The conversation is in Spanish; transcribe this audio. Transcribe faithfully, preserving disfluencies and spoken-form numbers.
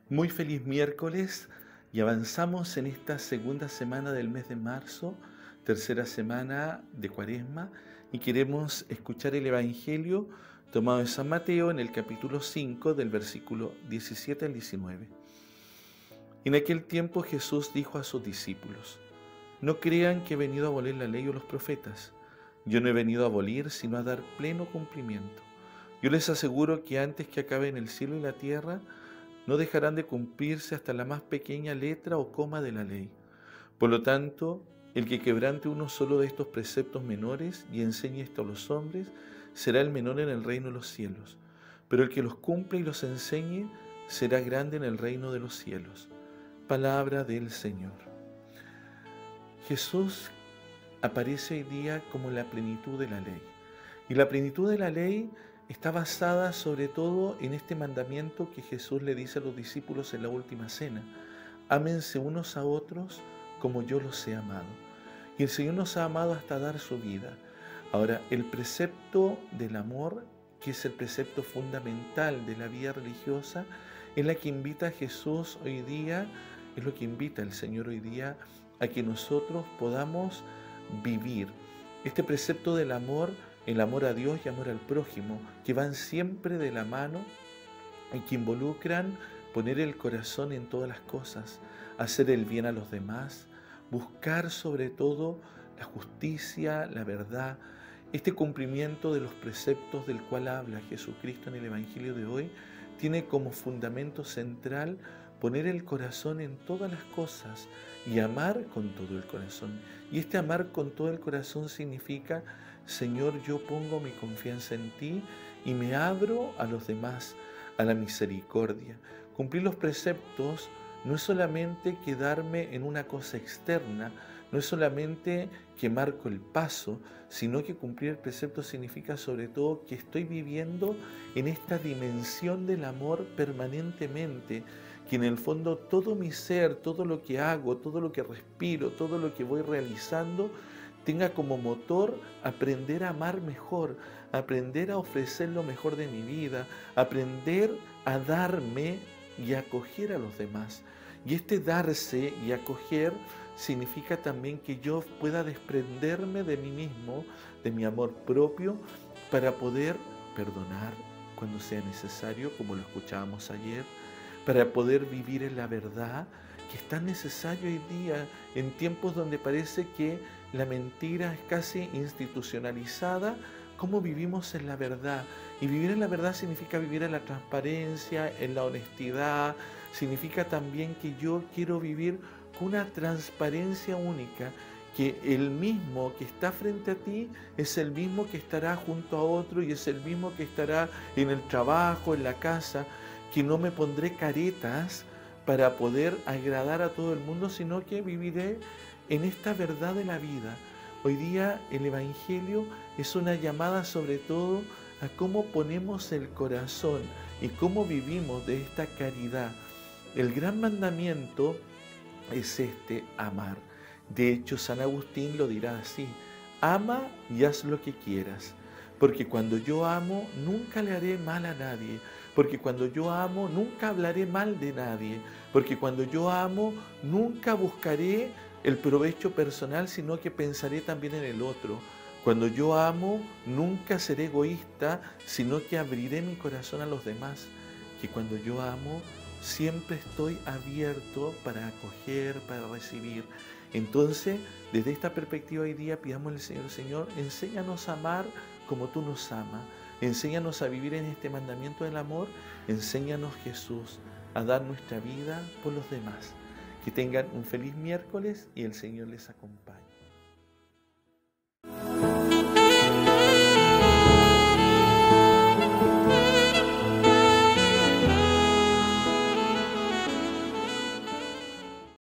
Muy feliz miércoles y avanzamos en esta segunda semana del mes de marzo, tercera semana de Cuaresma, y queremos escuchar el Evangelio tomado de San Mateo en el capítulo cinco del versículo diecisiete al diecinueve. En aquel tiempo Jesús dijo a sus discípulos: No crean que he venido a abolir la ley o los profetas. Yo no he venido a abolir, sino a dar pleno cumplimiento. Yo les aseguro que antes que acaben el cielo y la tierra, no dejarán de cumplirse hasta la más pequeña letra o coma de la ley. Por lo tanto, el que quebrante uno solo de estos preceptos menores y enseñe esto a los hombres, será el menor en el reino de los cielos. Pero el que los cumple y los enseñe, será grande en el reino de los cielos. Palabra del Señor. Jesús aparece hoy día como la plenitud de la ley. Y la plenitud de la ley está basada sobre todo en este mandamiento que Jesús le dice a los discípulos en la última cena: ámense unos a otros como yo los he amado. Y el Señor nos ha amado hasta dar su vida. Ahora, el precepto del amor, que es el precepto fundamental de la vida religiosa, es la que invita a Jesús hoy día, es lo que invita el Señor hoy día a que nosotros podamos vivir. Este precepto del amor, el amor a Dios y amor al prójimo, que van siempre de la mano y que involucran poner el corazón en todas las cosas, hacer el bien a los demás, buscar sobre todo la justicia, la verdad, este cumplimiento de los preceptos del cual habla Jesucristo en el Evangelio de hoy, tiene como fundamento central poner el corazón en todas las cosas y amar con todo el corazón. Y este amar con todo el corazón significa: Señor, yo pongo mi confianza en ti y me abro a los demás, a la misericordia. Cumplir los preceptos no es solamente quedarme en una cosa externa, no es solamente que marco el paso, sino que cumplir el precepto significa sobre todo que estoy viviendo en esta dimensión del amor permanentemente, que en el fondo todo mi ser, todo lo que hago, todo lo que respiro, todo lo que voy realizando, tenga como motor aprender a amar mejor, aprender a ofrecer lo mejor de mi vida, aprender a darme y acoger a los demás. Y este darse y acoger significa también que yo pueda desprenderme de mí mismo, de mi amor propio, para poder perdonar cuando sea necesario, como lo escuchábamos ayer, para poder vivir en la verdad, que es tan necesario hoy día, en tiempos donde parece que la mentira es casi institucionalizada. ¿Cómo vivimos en la verdad? Y vivir en la verdad significa vivir en la transparencia, en la honestidad. Significa también que yo quiero vivir con una transparencia única, que el mismo que está frente a ti es el mismo que estará junto a otro y es el mismo que estará en el trabajo, en la casa, que no me pondré caretas para poder agradar a todo el mundo, sino que viviré en esta verdad de la vida. Hoy día el Evangelio es una llamada sobre todo a cómo ponemos el corazón y cómo vivimos de esta caridad. El gran mandamiento es este: amar. De hecho, San Agustín lo dirá así: ama y haz lo que quieras. Porque cuando yo amo, nunca le haré mal a nadie. Porque cuando yo amo, nunca hablaré mal de nadie. Porque cuando yo amo, nunca buscaré el provecho personal, sino que pensaré también en el otro. Cuando yo amo, nunca seré egoísta, sino que abriré mi corazón a los demás. Que cuando yo amo, siempre estoy abierto para acoger, para recibir. Entonces, desde esta perspectiva hoy día, pidamos al Señor: Señor, enséñanos a amar como tú nos amas. Enséñanos a vivir en este mandamiento del amor. Enséñanos, Jesús, a dar nuestra vida por los demás. Que tengan un feliz miércoles y el Señor les acompañe.